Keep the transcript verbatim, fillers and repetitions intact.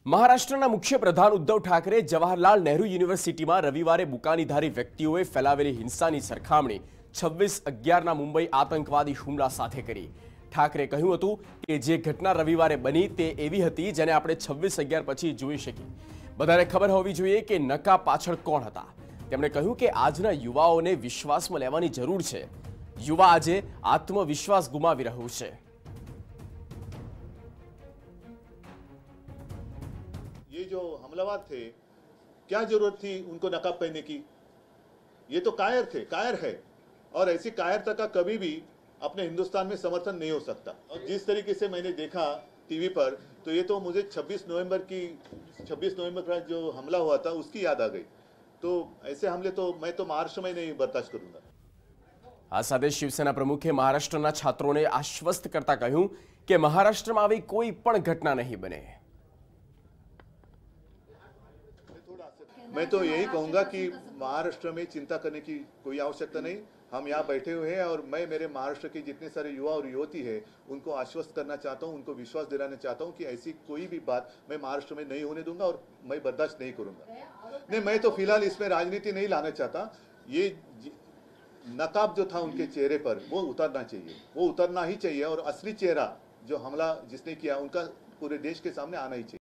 મહારાષ્ટ્રના મુખ્યપ્રધાન ઉદ્ધવ ઠાકરે જવાહરલાલ નહેરુ યુનિવર્સિટીમાં રવિવારે બુકાનીધારી વ્યક્તિઓએ ફેલાવેલી હિંસાની સરખામણી છવ્વીસ અગિયારના મુંબઈ આતંકવાદી હુમલા સાથે કરી। ઠાકરે કહ્યું હતું કે જે ઘટના રવિવારે બની તે એવી હતી જેને આપણે છવ્વીસ અગિયાર પછી જોઈ શકી। બધાને ખબર હોવી જોઈએ કે નકા પાછળ કોણ હતા। તેમણે કહ્યું કે આજના યુવાઓને વિશ્વાસમાં લેવાની જરૂર છે। યુવા આજે આત્મવિશ્વાસ ગુમાવી રહ્યું છે। ये जो हमलावर थे, क्या जरूरत थी उनको नकाब पहनने की? ये तो कायर थे, कायर है, और ऐसी कायरता का कभी भी अपने हिंदुस्तान में समर्थन नहीं हो सकता। और जिस तरीके से मैंने देखा टीवी पर, तो ये तो मुझे छब्बीस नवंबर की छब्बीस नवंबर का जो हमला हुआ था उसकी याद आ गई। तो ऐसे हमले तो मैं तो महाराष्ट्र में नहीं बर्दाश्त करूंगा। आ साथे शिवसेना प्रमुखे महाराष्ट्रना छात्रों ने आश्वस्त करता कहूं कि महाराष्ट्र में આવી કોઈ પણ ઘટના નહીં બને। मैं तो यही कहूंगा कि महाराष्ट्र में चिंता करने की कोई आवश्यकता नहीं। हम यहाँ बैठे हुए हैं और मैं मेरे महाराष्ट्र के जितने सारे युवा और युवती हैं उनको आश्वस्त करना चाहता हूँ, उनको विश्वास दिलाना चाहता हूँ कि ऐसी कोई भी बात मैं महाराष्ट्र में नहीं होने दूंगा और मैं बर्दाश्त नहीं करूंगा। नहीं, मैं तो फिलहाल इसमें राजनीति नहीं लाना चाहता। ये नकाब जो था उनके चेहरे पर वो उतरना चाहिए, वो उतरना ही चाहिए, और असली चेहरा जो हमला जिसने किया उनका पूरे देश के सामने आना ही चाहिए।